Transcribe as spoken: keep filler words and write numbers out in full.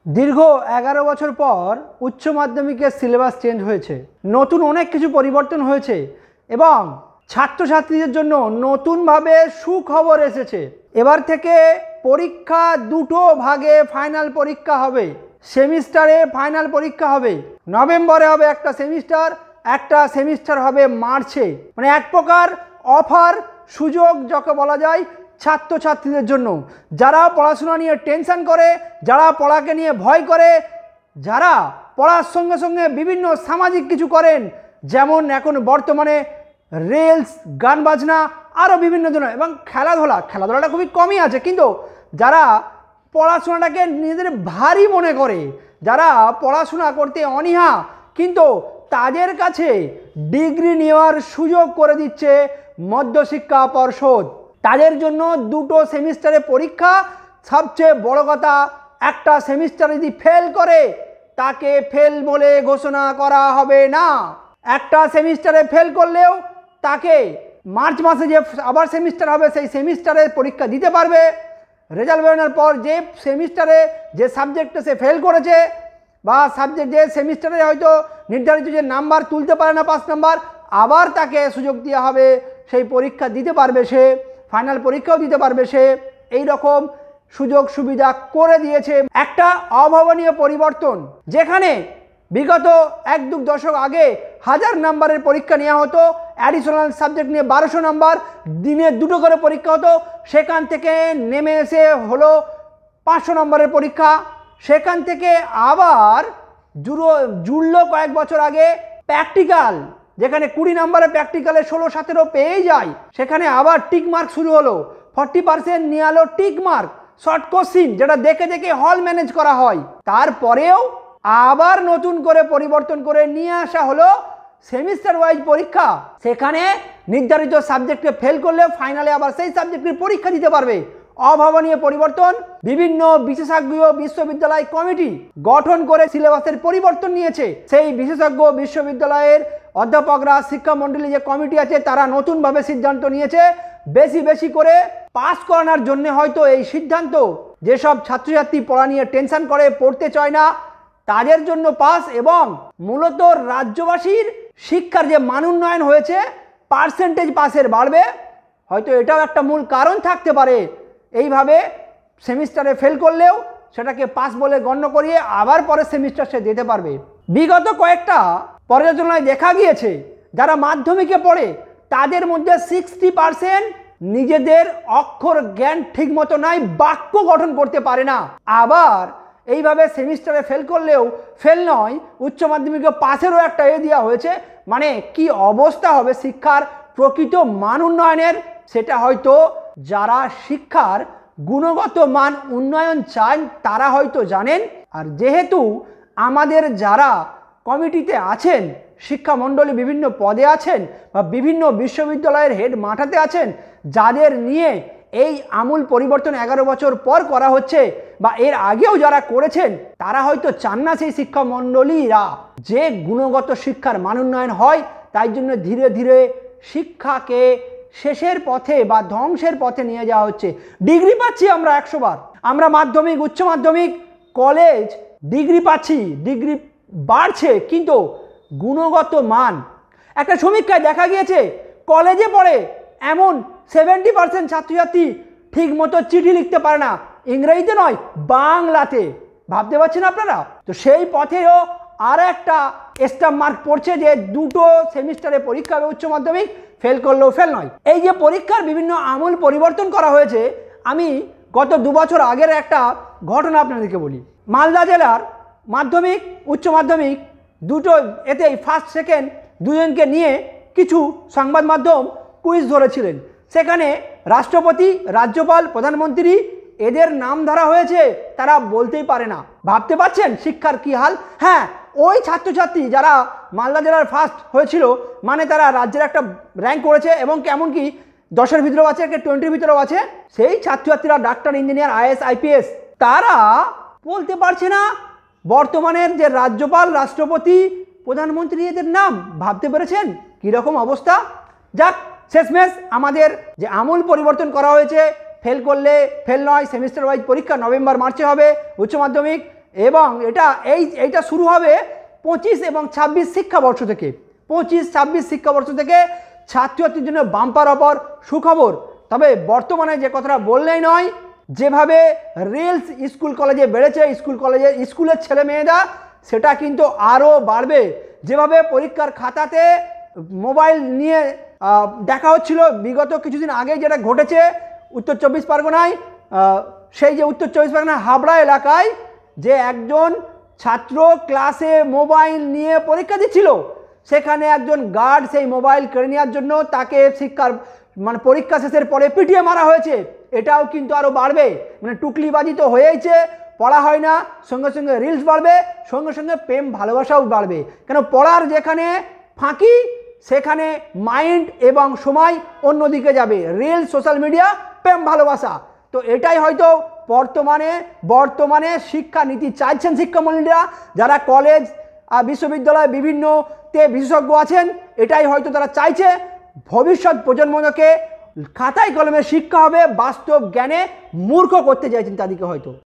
দীর্ঘ এগারো বছর পর উচ্চ মাধ্যমিকের সিলেবাস চেঞ্জ হয়েছে, নতুন অনেক কিছু পরিবর্তন হয়েছে এবং ছাত্রছাত্রীদের জন্য নতুনভাবে সুখবর এসেছে। এবার থেকে পরীক্ষা দুটো ভাগে ফাইনাল পরীক্ষা হবে। সেমিস্টারে ফাইনাল পরীক্ষা হবে, নভেম্বরে হবে একটা সেমিস্টার, একটা সেমিস্টার হবে মার্চে। মানে এক প্রকার অফার সুযোগ যাকে বলা যায় ছাত্রছাত্রীদের জন্য, যারা পড়াশোনা নিয়ে টেনশন করে, যারা পড়াকে নিয়ে ভয় করে, যারা পড়ার সঙ্গে সঙ্গে বিভিন্ন সামাজিক কিছু করেন, যেমন এখন বর্তমানে রিলস, গান বাজনা, আরও বিভিন্ন ধরনের, এবং খেলাধুলা খেলাধুলাটা খুবই কমই আছে, কিন্তু যারা পড়াশোনাটাকে নিজেদের ভারী মনে করে, যারা পড়াশোনা করতে অনীহা, কিন্তু তাদের কাছে ডিগ্রি নেওয়ার সুযোগ করে দিচ্ছে মধ্যশিক্ষা পর্ষদ। তাদের জন্য দুটো সেমিস্টারে পরীক্ষা। সবচেয়ে বড় কথা, একটা সেমিস্টার যদি ফেল করে তাকে ফেল বলে ঘোষণা করা হবে না। একটা সেমিস্টারে ফেল করলেও তাকে মার্চ মাসে যে আবার সেমিস্টার হবে সেই সেমিস্টারে পরীক্ষা দিতে পারবে। রেজাল্ট বেরোনোর পর যে সেমিস্টারে যে সাবজেক্টে সে ফেল করেছে বা সাবজেক্ট যে সেমিস্টারে হয়তো নির্ধারিত যে নাম্বার তুলতে পারে না, পাঁচ নাম্বার, আবার তাকে সুযোগ দেওয়া হবে, সেই পরীক্ষা দিতে পারবে সে, ফাইনাল পরীক্ষাও দিতে পারবে সে। এই রকম সুযোগ সুবিধা করে দিয়েছে। একটা অভাবনীয় পরিবর্তন, যেখানে বিগত এক দু দশক আগে হাজার নাম্বারের পরীক্ষা নেওয়া হতো, অ্যাডিশনাল সাবজেক্ট নিয়ে বারোশো নাম্বার, দিনে দুটো করে পরীক্ষা হতো, সেখান থেকে নেমে এসে হলো পাঁচশো নম্বরের পরীক্ষা। সেখান থেকে আবার জুড়ো জুড়লো কয়েক বছর আগে প্র্যাকটিক্যাল, যেখানে কুড়ি নম্বরে প্র্যাকটিক্যালে ষোলো সতেরো পেয়ে যায়, সেখানে আবার টিক মার্ক শুরু হলো, ফর্টি পার্সেন্ট নিয়ে আলো টিক মার্ক, শর্ট কোশ্চিন, যেটা দেখে দেখে হল ম্যানেজ করা হয়। তারপরেও আবার নতুন করে পরিবর্তন করে নিয়ে আসা হলো সেমিস্টার ওয়াইজ পরীক্ষা। সেখানে নির্ধারিত সাবজেক্টকে ফেল করলে ফাইনালে আবার সেই সাবজেক্টের পরীক্ষা দিতে পারবে। অভাবনীয় পরিবর্তন। বিভিন্ন বিশেষজ্ঞ বিশ্ববিদ্যালয় কমিটি গঠন করে সিলেবাসের পরিবর্তন নিয়েছে। সেই বিশেষজ্ঞ বিশ্ববিদ্যালয়ের অধ্যাপকরা, শিক্ষা মণ্ডলী যে কমিটি আছে, তারা নতুনভাবে সিদ্ধান্ত নিয়েছে বেশি বেশি করে পাস করানোর জন্য। হয়তো এই সিদ্ধান্ত, যেসব ছাত্রছাত্রী পড়া নিয়ে টেনশন করে, পড়তে চায় না, তাদের জন্য পাস, এবং মূলত রাজ্যবাসীর শিক্ষার যে মান উন্নয়ন হয়েছে, পার্সেন্টেজ পাসের বাড়বে, হয়তো এটাও একটা মূল কারণ থাকতে পারে। এইভাবে সেমিস্টারে ফেল করলেও সেটাকে পাস বলে গণ্য করিয়ে আবার পরের সেমিস্টার সে দিতে পারবে। বিগত কয়েকটা পর্যালোচনায় দেখা গিয়েছে, যারা মাধ্যমিকে পড়ে তাদের মধ্যে সিক্সটি পার্সেন্ট নিজেদের অক্ষর জ্ঞান ঠিক মতো নাই, বাক্য গঠন করতে পারে না। আবার এইভাবে সেমিস্টারে ফেল করলেও ফেল নয়, উচ্চ মাধ্যমিকে পাসেরও একটা এ দেওয়া হয়েছে। মানে কি অবস্থা হবে শিক্ষার প্রকৃত মান উন্নয়নের, সেটা হয়তো যারা শিক্ষার গুণগত মান উন্নয়ন চান তারা হয়তো জানেন। আর যেহেতু আমাদের যারা কমিটিতে আছেন, শিক্ষা মণ্ডলী বিভিন্ন পদে আছেন বা বিভিন্ন বিশ্ববিদ্যালয়ের হেড মাঠাতে আছেন, যাদের নিয়ে এই আমূল পরিবর্তন এগারো বছর পর করা হচ্ছে বা এর আগেও যারা করেছেন, তারা হয়তো চান না সেই শিক্ষা মণ্ডলীরা যে গুণগত শিক্ষার মান উন্নয়ন হয়। তাই জন্য ধীরে ধীরে শিক্ষাকে শেষের পথে বা ধ্বংসের পথে নিয়ে যাওয়া হচ্ছে। ডিগ্রি পাচ্ছি আমরা একশো বার, আমরা মাধ্যমিক, উচ্চ মাধ্যমিক, কলেজ ডিগ্রি পাচ্ছি, ডিগ্রি বাড়ছে, কিন্তু গুণগত মান, একটা সমীক্ষায় দেখা গিয়েছে কলেজে পড়ে এমন সেভেন্টি পার্সেন্ট ছাত্রছাত্রী ঠিক মতো চিঠি লিখতে পারে না, ইংরেজিতে নয় বাংলাতে। ভাবতে পারছেন আপনারা? তো সেই পথেও আর একটা স্টাম্প মার্ক পড়ছে যে দুটো সেমিস্টারে পরীক্ষা হবে উচ্চ মাধ্যমিক, ফেল করলেও ফেল নয়। এই যে পরীক্ষার বিভিন্ন আমূল পরিবর্তন করা হয়েছে, আমি গত দু বছর আগের একটা ঘটনা আপনাদেরকে বলি। মালদা জেলার মাধ্যমিক, উচ্চ মাধ্যমিক দুটো এতেই ফার্স্ট সেকেন্ড দুজনকে নিয়ে কিছু সংবাদ মাধ্যম কুইজ ধরেছিলেন। সেখানে রাষ্ট্রপতি, রাজ্যপাল, প্রধানমন্ত্রী এদের নাম ধরা হয়েছে, তারা বলতেই পারে না। ভাবতে পারছেন শিক্ষার কি হাল? হ্যাঁ, ওই ছাত্রছাত্রী যারা মালদা জেলার ফার্স্ট হয়েছিল, মানে তারা রাজ্যের একটা র্যাঙ্ক করেছে এবং কেমন কি দশের ভিতরেও আছে, কে টোয়েন্টির ভিতরেও আছে, সেই ছাত্রছাত্রীরা ডাক্তার, ইঞ্জিনিয়ার, আইএস, আইপিএস, তারা বলতে পারছে না বর্তমানের যে রাজ্যপাল, রাষ্ট্রপতি, প্রধানমন্ত্রী এদের নাম। ভাবতে পেরেছেন কীরকম অবস্থা? যাক, শেষমেশ আমাদের যে আমূল পরিবর্তন করা হয়েছে, ফেল করলে ফেল নয়, সেমিস্টার ওয়াইজ পরীক্ষা নভেম্বর মার্চে হবে উচ্চ মাধ্যমিক, এবং এটা এই এইটা শুরু হবে পঁচিশ এবং ছাব্বিশ শিক্ষাবর্ষ থেকে। পঁচিশ ছাব্বিশ শিক্ষাবর্ষ থেকে ছাত্রছাত্রীর জন্য বাম্পার অফার সুখবর। তবে বর্তমানে যে কথাটা বললেই নয়, যেভাবে রিলস স্কুল কলেজে বেড়েছে, স্কুল কলেজে স্কুলের ছেলে মেয়েরা সেটা কিন্তু আরও বাড়বে। যেভাবে পরীক্ষার খাতাতে মোবাইল নিয়ে দেখা হচ্ছিল বিগত কিছুদিন আগে, যেটা ঘটেছে উত্তর চব্বিশ পরগনায়, সেই যে উত্তর চব্বিশ পরগনা হাবড়া এলাকায় যে একজন ছাত্র ক্লাসে মোবাইল নিয়ে পরীক্ষা দিচ্ছিল, সেখানে একজন গার্ড সেই মোবাইল কেড়ে নেওয়ার জন্য তাকে শিক্ষার মানে পরীক্ষা শেষের পরে পিটিয়ে মারা হয়েছে। এটাও কিন্তু আরও বাড়বে। মানে টুকলিবাজি তো হয়েইছে, পড়া হয় না, সঙ্গে সঙ্গে রিলস বাড়বে, সঙ্গে সঙ্গে প্রেম ভালোবাসাও বাড়বে। কেন পড়ার যেখানে ফাঁকি সেখানে মাইন্ড এবং সময় অন্যদিকে যাবে, রিলস, সোশ্যাল মিডিয়া, প্রেম ভালোবাসা। তো এটাই হয়তো বর্তমানে বর্তমানে শিক্ষানীতি চাইছেন শিক্ষামন্ত্রীরা, যারা কলেজ বিশ্ববিদ্যালয় বিভিন্নতে বিশেষজ্ঞ আছেন। এটাই হয়তো তারা চাইছে, ভবিষ্যৎ প্রজন্মকে খাতায় কলমে শিক্ষা হবে, বাস্তব জ্ঞানে মূর্খ করতে চাইছেন তাদেরকে হয়তো।